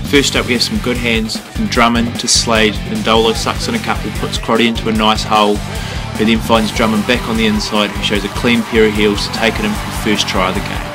First up we have some good hands from Drummond to Slade, and Dolo sucks in a couple, puts Crotty into a nice hole, who then finds Drummond back on the inside, who shows a clean pair of heels to take it in for the first try of the game.